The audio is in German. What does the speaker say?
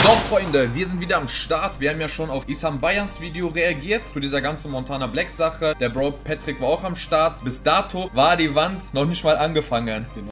So Freunde, wir sind wieder am Start. Wir haben ja schon auf Isam Bayans Video reagiert zu dieser ganzen Montana Black Sache. Der Bro Patrick war auch am Start. Bis dato war die Wand noch nicht mal angefangen. Genau.